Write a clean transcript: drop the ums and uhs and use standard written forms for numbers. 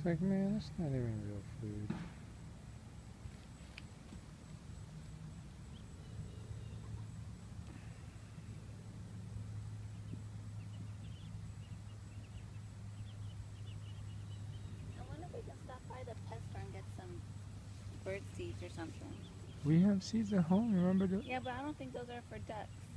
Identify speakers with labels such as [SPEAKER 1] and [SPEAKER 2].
[SPEAKER 1] Like, man, that's not even real food.
[SPEAKER 2] I wonder if we can stop by the pet store and get some bird seeds or something.
[SPEAKER 1] We have seeds at home, remember?
[SPEAKER 2] Yeah, but I don't think those are for ducks.